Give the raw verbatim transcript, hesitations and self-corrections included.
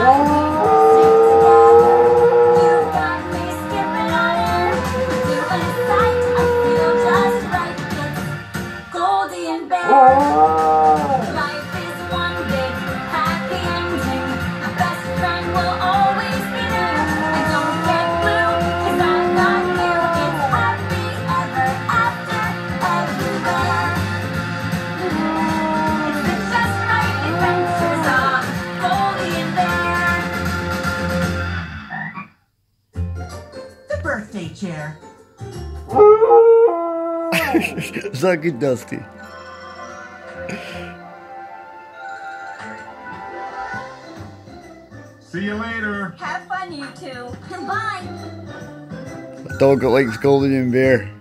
Birthday chair. Suck it, Dusty. See you later. Have fun, you two. Bye. A dog that likes Goldie and Bear.